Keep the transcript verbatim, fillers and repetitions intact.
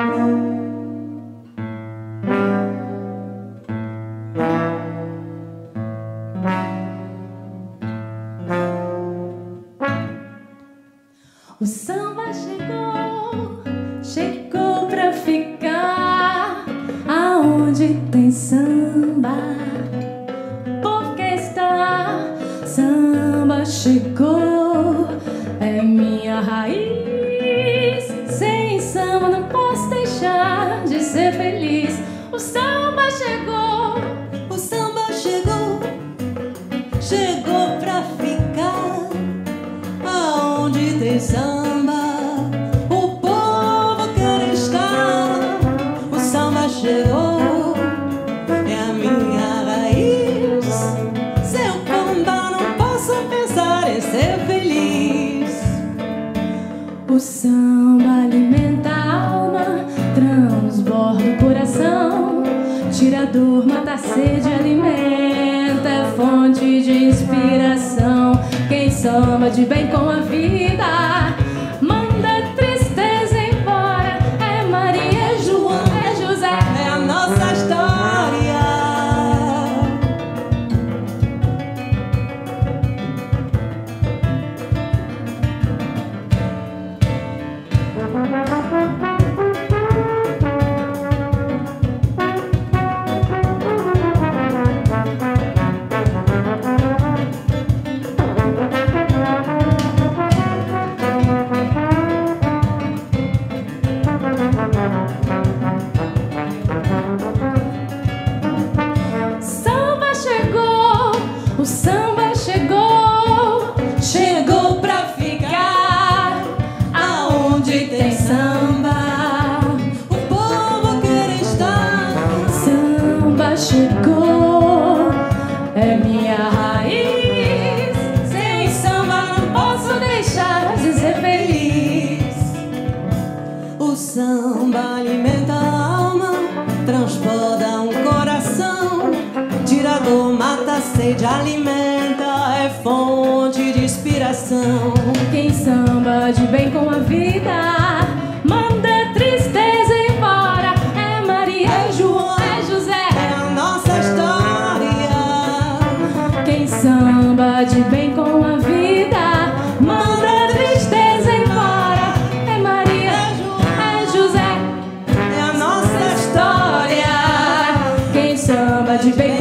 O samba chegou, chegou pra ficar. Aonde tem samba, porque está. Samba chegou, é minha raiz. Sem samba não posso deixar de ser feliz. O samba chegou, o samba chegou, chegou pra ficar. Aonde tem samba, o povo quer estar. O samba chegou, é a minha raiz. Se eu cantar não posso pensar em ser feliz. o samba alimenta a alma, transborda o coração, tira a dor, mata a sede, alimenta, é fonte de inspiração. Quem samba de bem com a vida, manda a tristeza embora. É Maria, é João, é José, é a nossa história. Samba chegou, o samba chegou, chegou pra ficar. Aonde tem samba, o povo quer estar. Samba chegou, é minha raiz. Sem samba não posso deixar de ser feliz. O samba alimenta a alma, transborda um coração, tira a dor, mata a sede, alimenta, é fonte de inspiração. Quem samba de bem com a vida, manda a tristeza embora. É Maria, é João, é José, é a nossa história. Quem samba de bem com a vida, manda a tristeza embora. É Maria, é João, é José, é a nossa história. Quem samba de bem